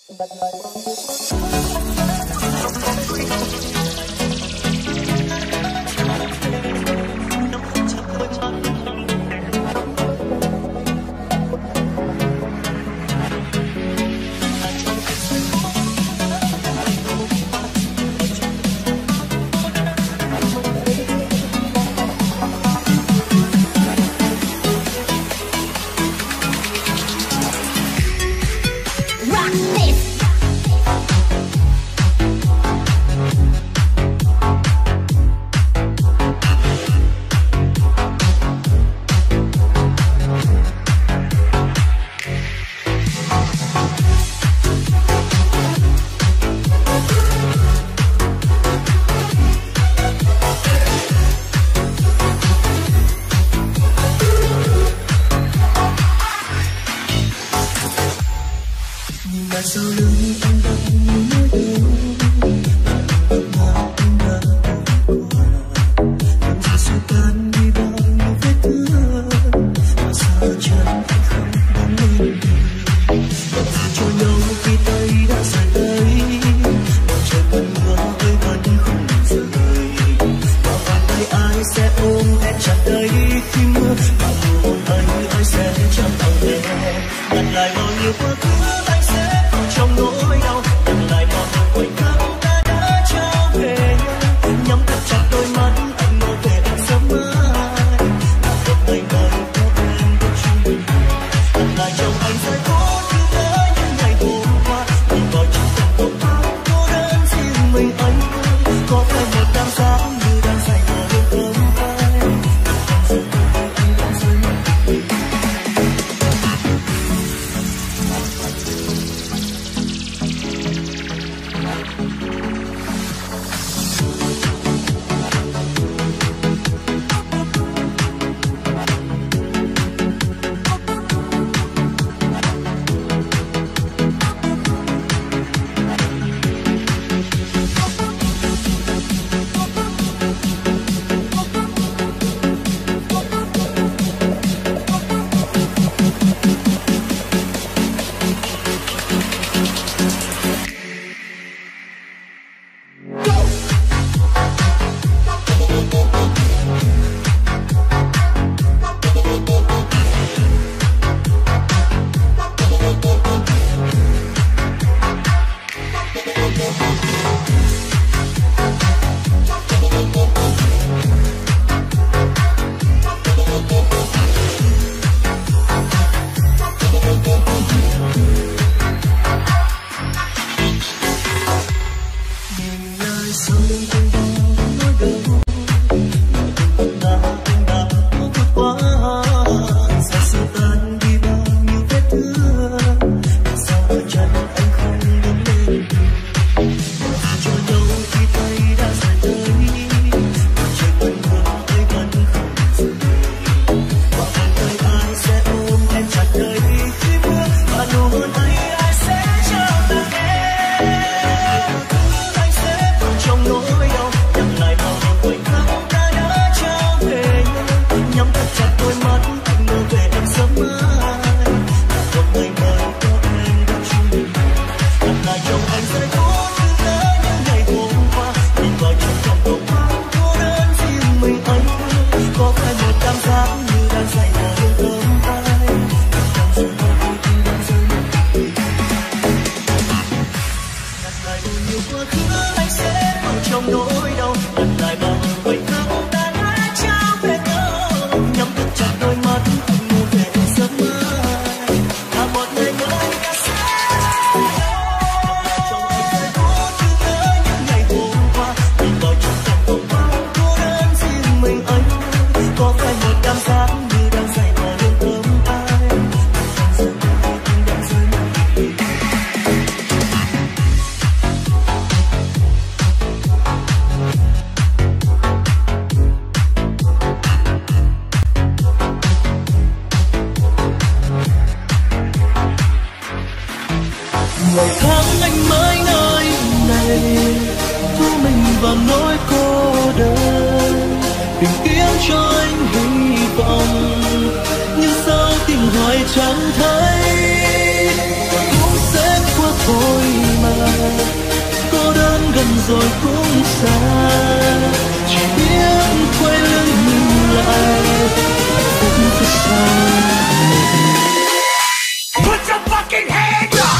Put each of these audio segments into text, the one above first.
ngày tháng anh mãi nơi này thu mình vào nỗi cô đơn, tìm kiếm cho anh hy vọng nhưng sao tìm hoài chẳng thấy, cũng sẽ qua thôi rồi cũng xa, chỉ biết quay lưng nhìn lại hạnh phúc phía sau. Put your fucking hands up.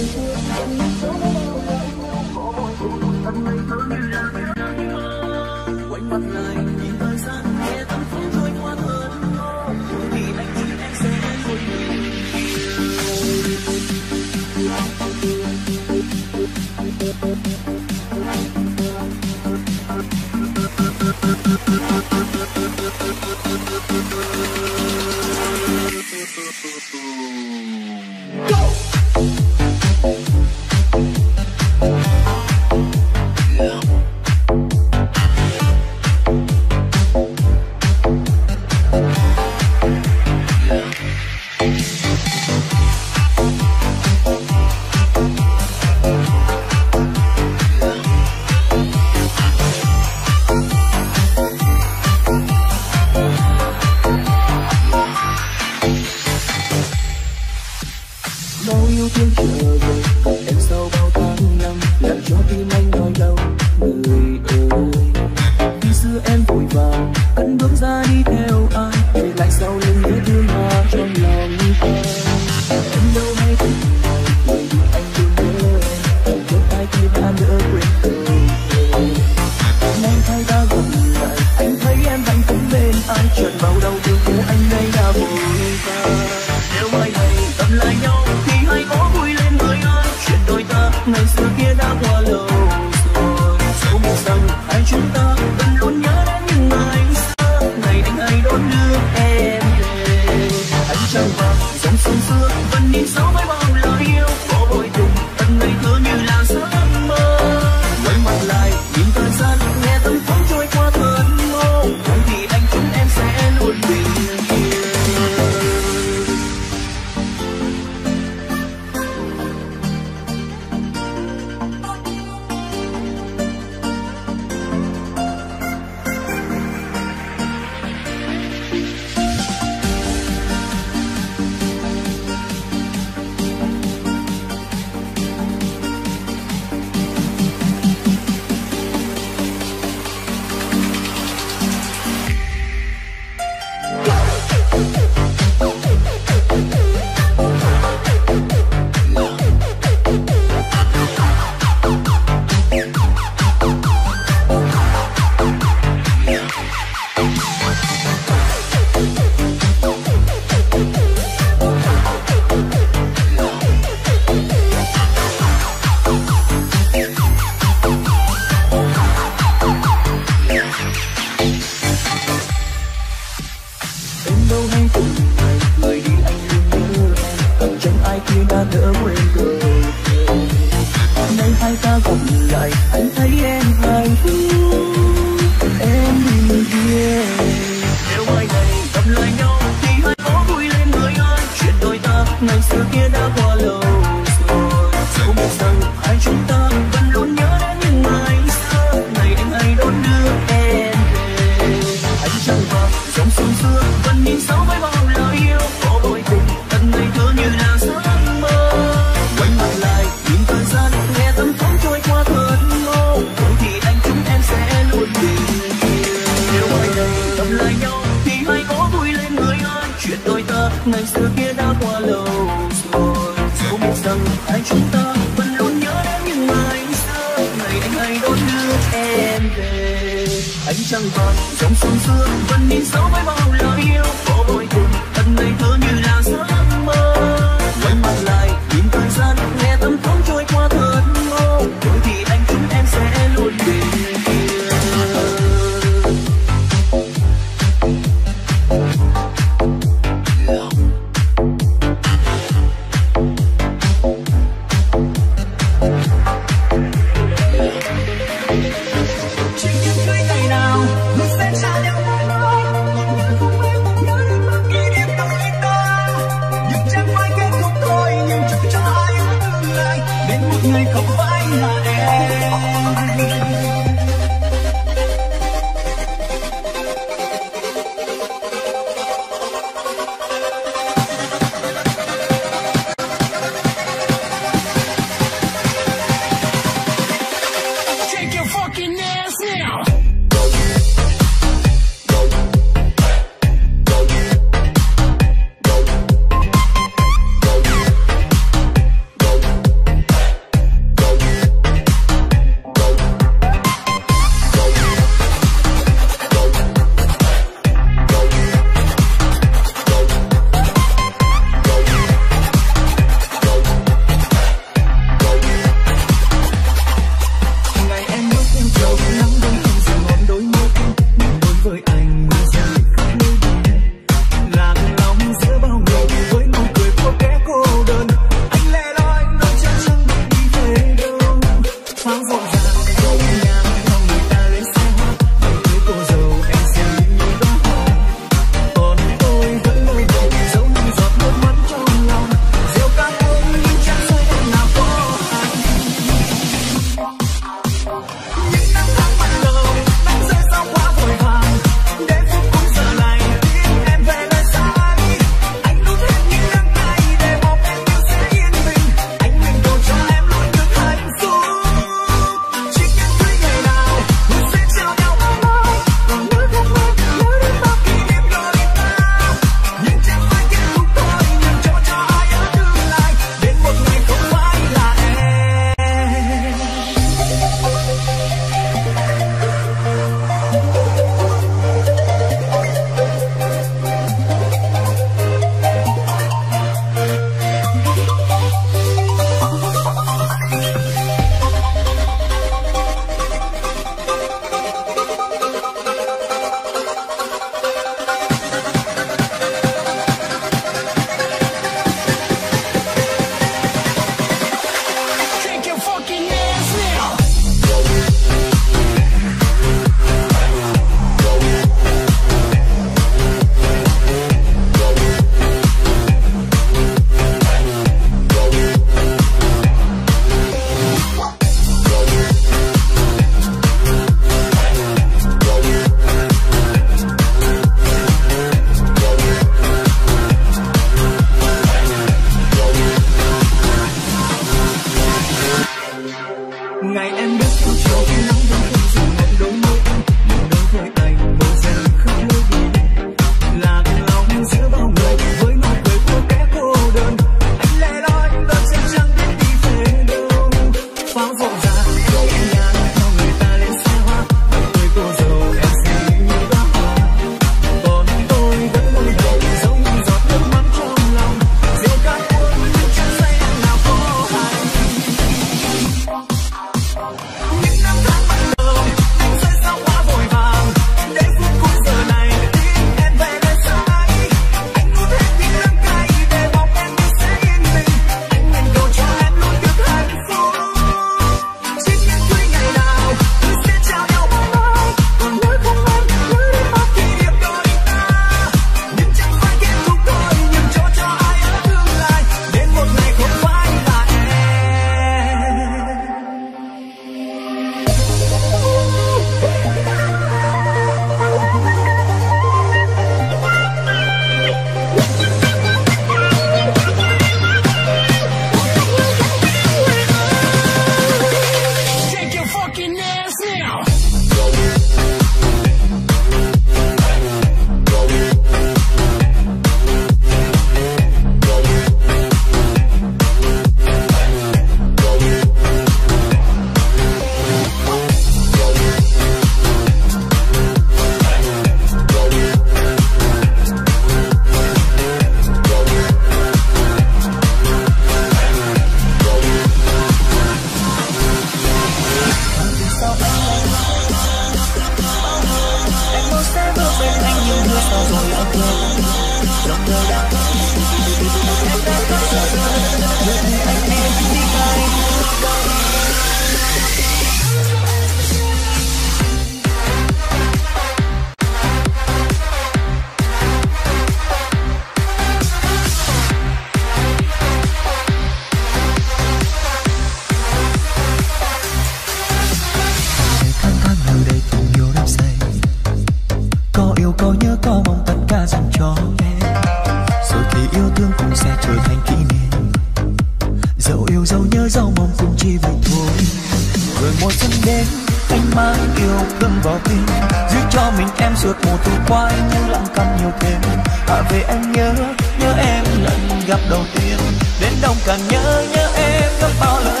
sẽ trở thành kỷ niệm. Dẫu yêu dẫu nhớ dẫu mong cũng chỉ vậy thôi. Rồi mùa xuân đến anh mang yêu thương vào tim, giữ cho mình em suốt mùa thu qua nhưng lặng căm nhiều thêm. Hạ về anh nhớ em lần gặp đầu tiên, đến đông càng nhớ em gấp bao lần.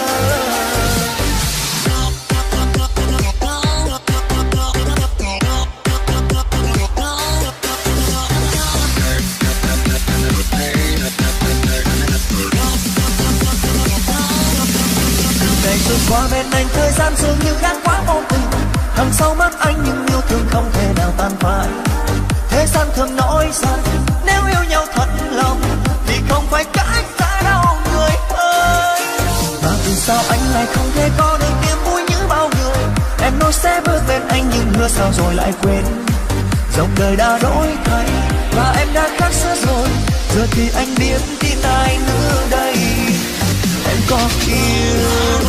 Ngày trôi qua bên anh thời gian dường như đã quá vô tình, đằng sau mắt anh nhưng yêu thương không thể nào tan phai. Thế gian thường nói rằng nếu yêu nhau thật lòng thì không phải cách xa đâu người ơi. Mà vì sao anh lại không thể có được niềm vui như bao người? Em nói sẽ bước bên anh nhưng hứa sao rồi lại quên. Dòng đời đã đổi thay và em đã khác xưa rồi, giờ thì anh biết tin ai nữa đây. Em có yêu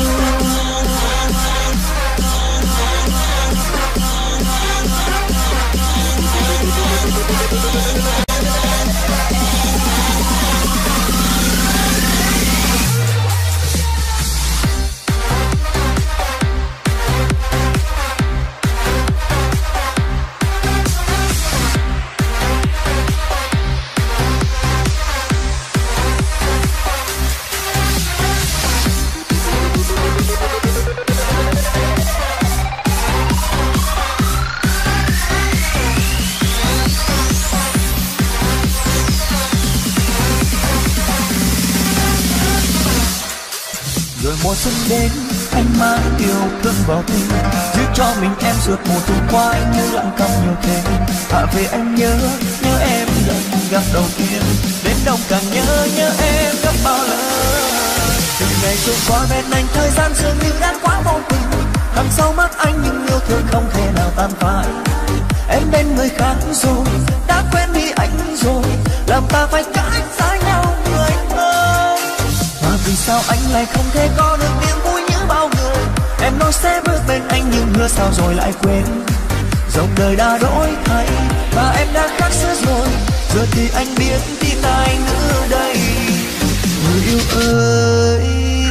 mùa xuân đến anh mang yêu thương vào tim, giữ cho mình em suốt mùa thu qua như lặng căm nhiều thêm. Hạ về anh nhớ em lần gặp đầu tiên, đến đông càng nhớ em gấp bao lần. Từng ngày trôi qua bên anh thời gian dường như đã quá vô tình, đằng sau mắt anh nhưng yêu thương không thể nào tan phai. Em bên người khác rồi đã quên đi anh rồi, làm ta phải cách xa nhau người ơi. Mà vì sao anh lại không thể có được niềm vui như bao người? Em nói sẽ bước bên anh nhưng hứa sao rồi lại quên. Dòng đời đã đổi thay và em đã khác xưa rồi, giờ thì anh biết tin ai nữa đây. Người yêu ơi,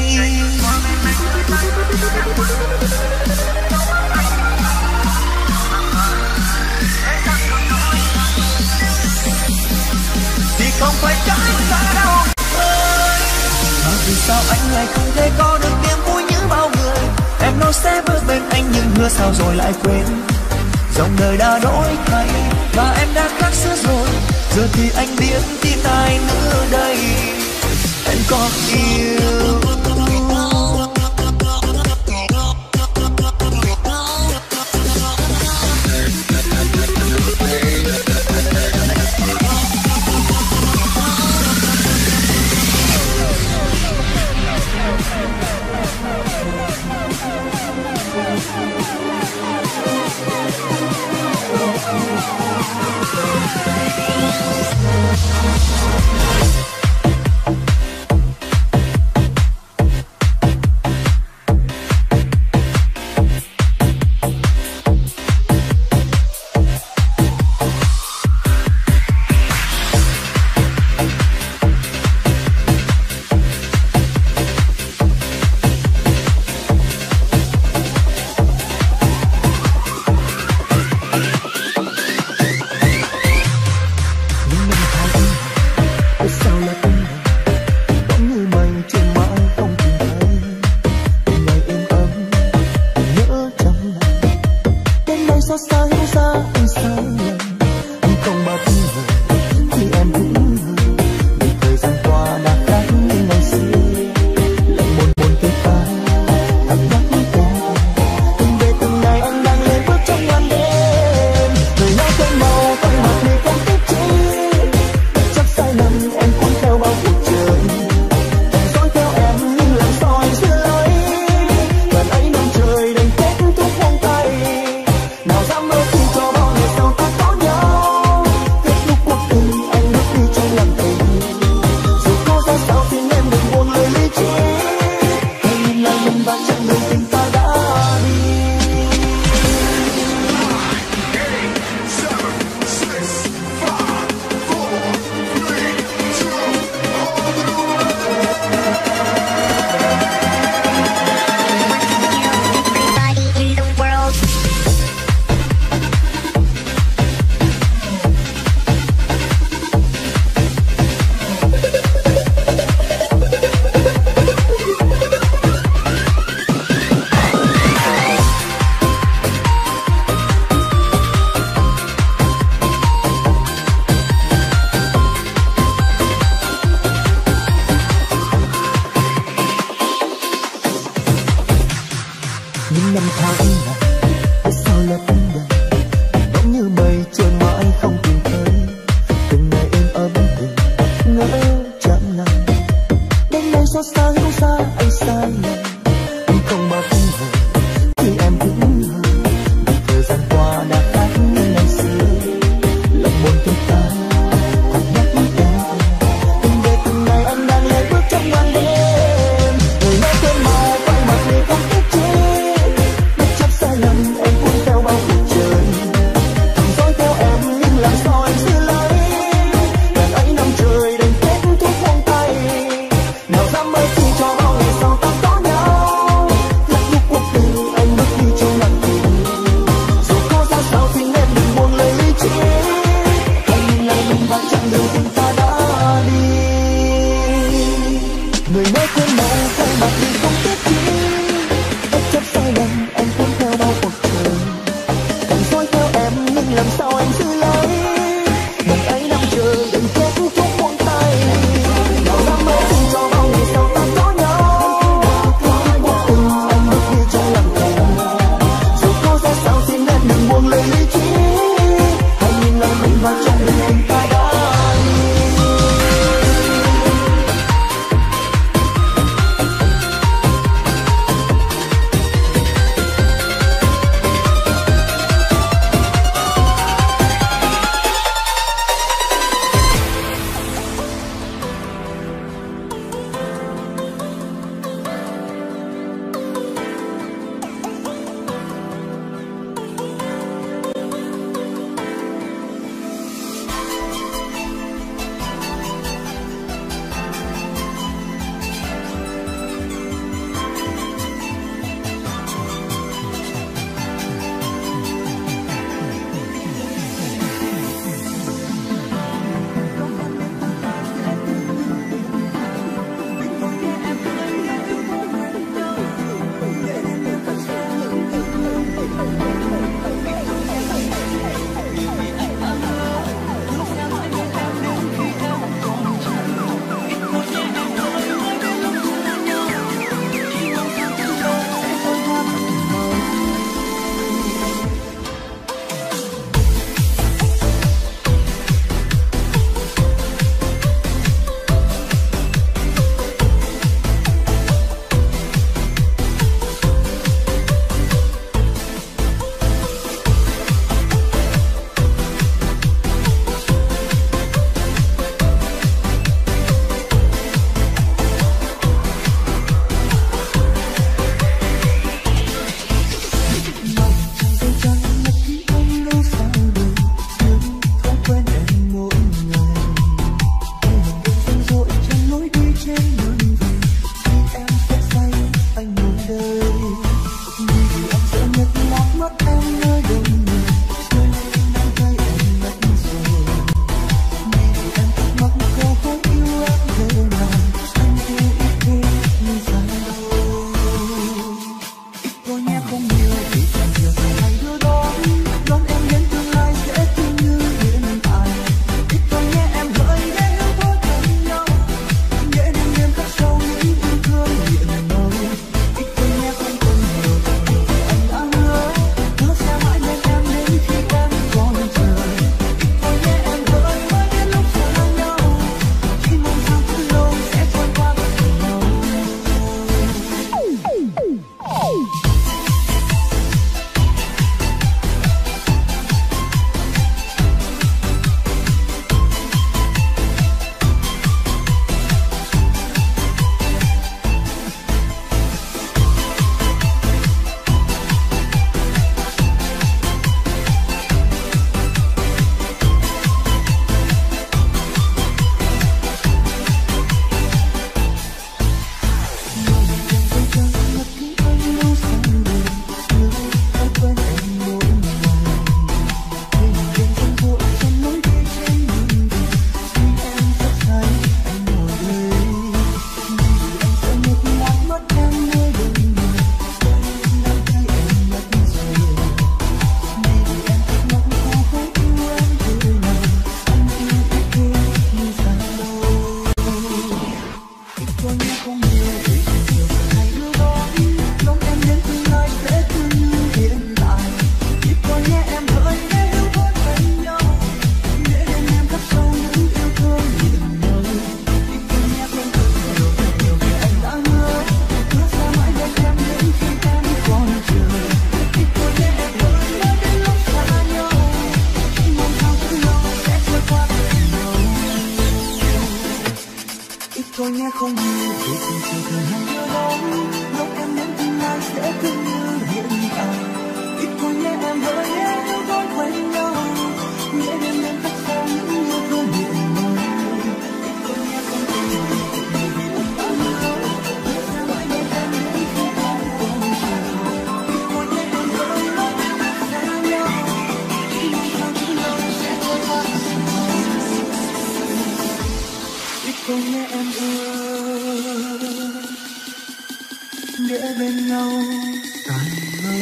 thì không phải cách xa đâu ơi. Mà vì sao anh lại không thể có được niềm vui như bao người? Em nói sẽ bước bên anh nhưng hứa sao rồi lại quên. Dòng đời đã đổi thay và em đã khác xưa rồi, giờ thì anh biết tin ai nữa đây. Em có yêu tháng ngày sao lấp đầy bỗng như mây trôi mãi không tìm thấy từng ngày êm ấm tình ngỡ chạm lòng đến nay xót xa hiểu ra anh sai lầm anh không bao giờ khi em vững hơn vì thời gian qua đã khác ngày xưa lòng buồn tôi ta còn nhắc em từng về từng ngày anh đang lê bước trong màn đêm người nói cơn màu quay mặt người không biết chi bất chấp sai lầm em cuốn theo bao cuộc trời thầm dõi theo em nhưng làm sao anh giữ lấy ngày ấy năm trời đành kết thúc buông tay nào dám mới khi cho bao ngày sau ta có nhau ít thôi nhé không nhiều để tình chiều thường hay nhớ đón lúc em đến tương lai sẽ cứ như hiện tại. Ít thôi nhé em hỡi nhé nếu đón quen nhau nhé đêm đêm tắt sáng những yêu thương hiện mơ. Ít thôi nhé không tình người vì em bao nhiêu biết sao mãi bên em những khi không cùng chiều. Ít thôi nhé em hỡi lúc em tắt xa nhau nhưng sao những lời sẽ trôi qua. Ít thôi nhé em ơi để bên nhau càng lâu.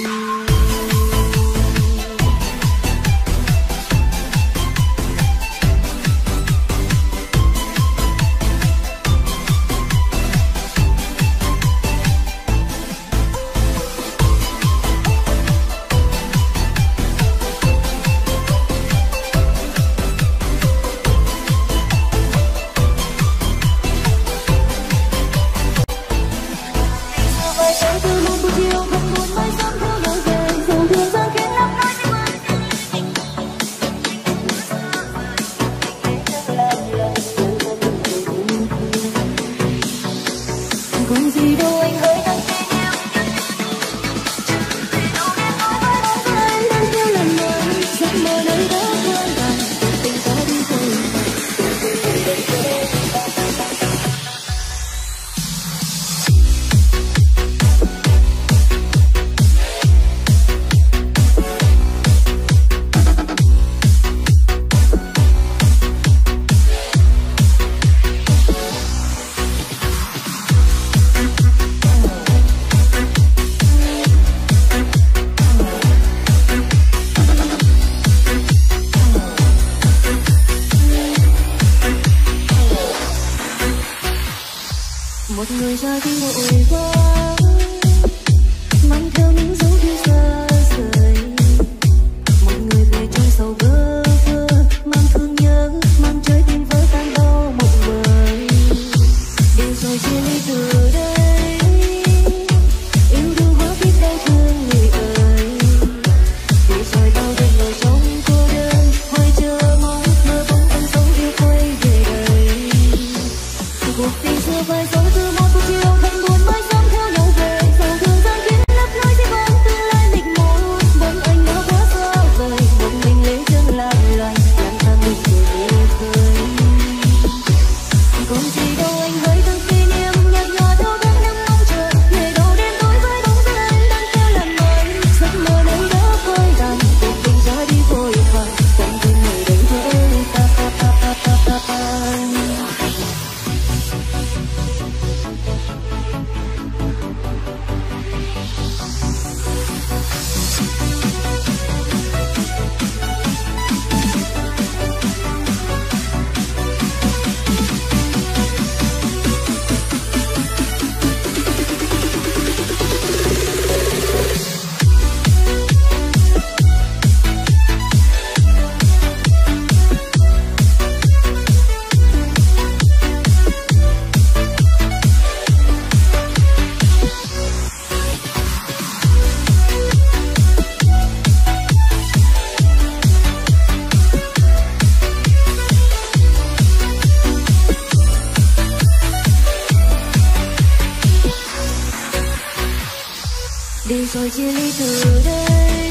để rồi chia ly từ đây.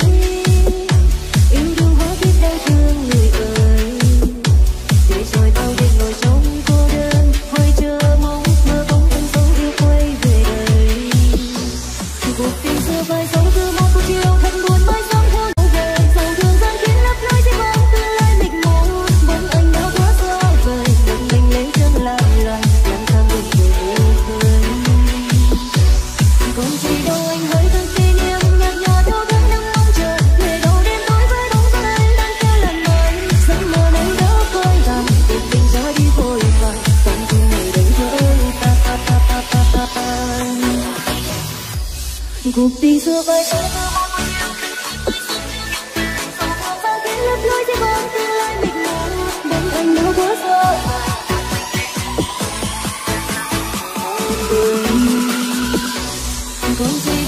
Yêu đương hóa biết đau thương người ơi, để rồi bao đêm ngồi trong cô đơn, hoài chờ mong mơ bóng thân dấu yêu quay về đây. Cuộc tình xưa vai dấu cứ mong cô chiều thân buồn mãi sống theo nhau về, dòng đường gian khiến lấp lối chỉ mong tương lai mịt mù. Bóng anh đã quá xa vời, đừng mình lấy chân làm loài, làm thang bên người yêu khơi. Còn gì đâu anh hỡi từng kỷ niệm nhạt nhòa theo tháng năm mong chờ, ngày đầu đêm tối với bóng dáng anh đang theo lần mời. Giấc mơ này đã phai tàn, cuộc tình ra đi vội vàng, toàn tim này đánh vỡ ta. Cuộc tình xưa vai dấu cứ mong anh yêu dòng đường gian khiến lấp lối chỉ mong tương lai mịt mù. Bóng anh đã quá xa vời, còn gì